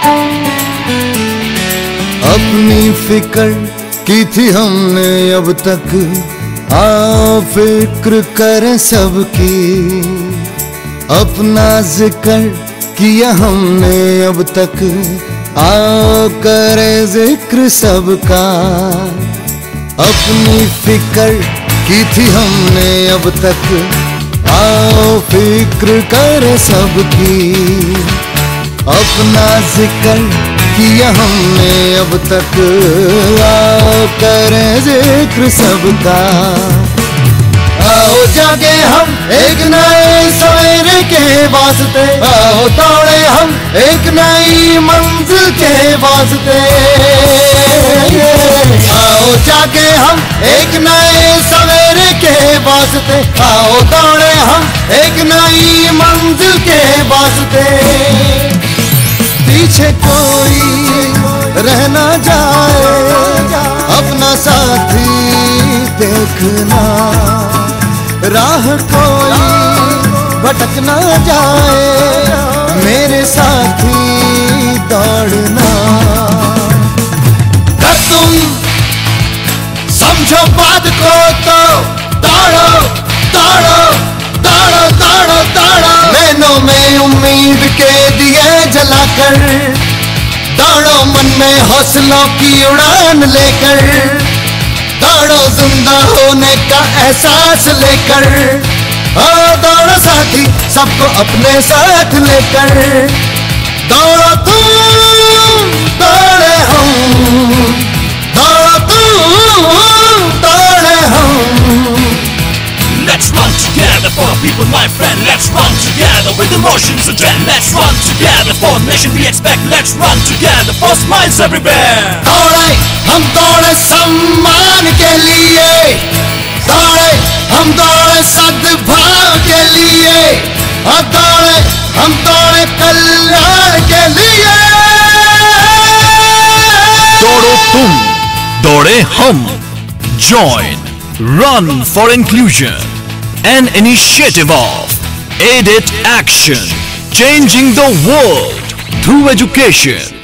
अपनी फिक्र की थी हमने अब तक, आओ फिक्र करें सबकी। अपना जिक्र किया हमने अब तक, आओ करें जिक्र सबका। अपनी फिक्र की थी हमने अब तक, आओ फिक्र करें सबकी। अपना जिक्र किया हमने अब तक, आओ करें जिक्र सबका। आओ जागे हम एक नए सवेरे के वास्ते, आओ दौड़े हम एक नई मंजिल के वास्ते। आओ जागे हम एक नए सवेरे के वास्ते, आओ दौड़े हम एक नई मंजिल के वास्ते। पीछे कोई रह ना जाए, अपना साथी देखना। राह कोई भटक ना जाए, मेरे साथी दौड़ना। तुम समझो बात को तो दौड़ो दौड़ो दौड़ो दौड़ो दौड़ो। नैनों में उम्मीद के दिए जलाकर, दौड़ो मन में हौसलों की उड़ान लेकर। दौड़ो जिंदा होने का एहसास लेकर, ओ दौड़ो साथी सबको अपने साथ लेकर। दौड़ो तुम दौड़े हम, दौड़ो तुम दौड़े हम। Let's run together for people, my friend. Let's run together with emotions again. Let's run together for the nation we expect. Let's run together for smiles everywhere. दौड़े हम दौड़े सम्मान के लिए, दौड़े हम दौड़े सद्भाव के लिए, और दौड़े हम दौड़े कल्याण के लिए। दौड़ो तुम, दौड़े हम. Join Run for Inclusion, an initiative of AIDIT Action, changing the world through education.